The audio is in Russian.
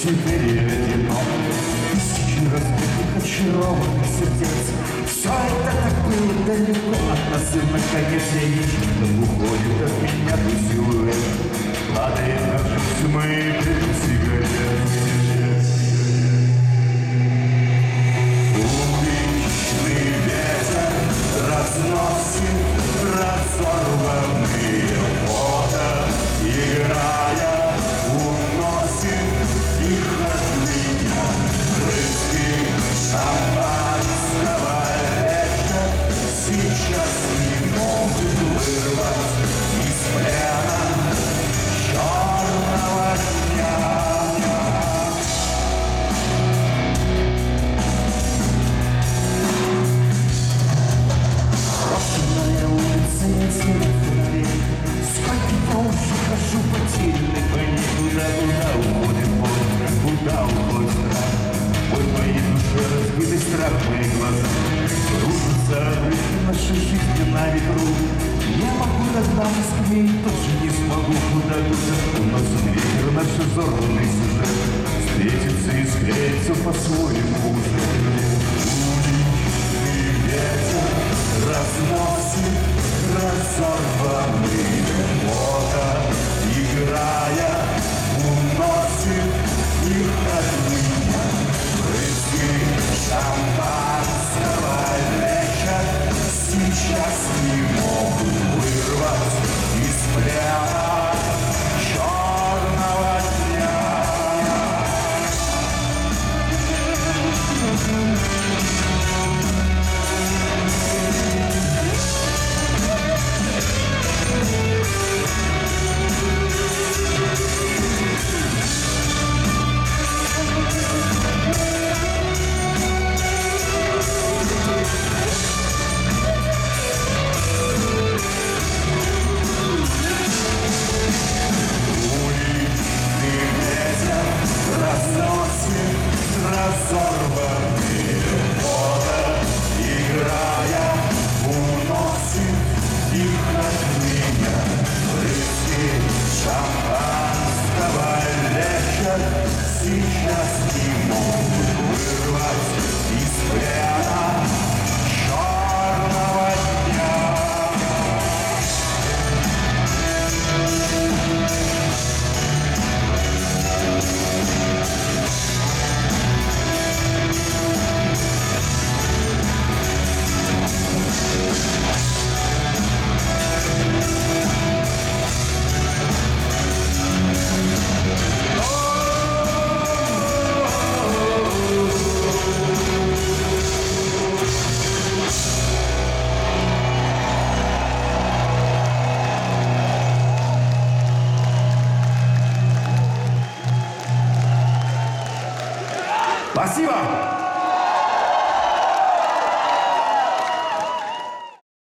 теперь одинок. Тысячи разбитых, очарованных сердец. Все это так было далеко от нас, и наконец я вижу, как уходит от меня твой силуэт. Падает даже тьмы сигарет. Уличный ветер разносит разорванные фото, играя, уносит их от меня. Брызги шампанского вечера сейчас не могут вырвать из плена черного дня. Брошенная улица, нет света фонарей. Сколько я уже хожу потерянный по ней. Куда уходит боль, куда уходит страх. Мой в моей душе разбитый страх, мои глаза кружатся, обречены наши жизни на ветру. Я могу тогда в Москве и тоже не смогу. Куда душа уносит ветер наш взорванный сюжет. Встретиться и склеиться по-своему уже. Уличный ветер разносит разорванные фото, играя, уносит их от меня. Брызги шампанского вечера сейчас не могут вырвать из плена черного дня. Разносит разорванные фото, играя, уносит их от меня. Брызги шампанского вечера сейчас не могут вырвать из плена черного дня. Спасибо!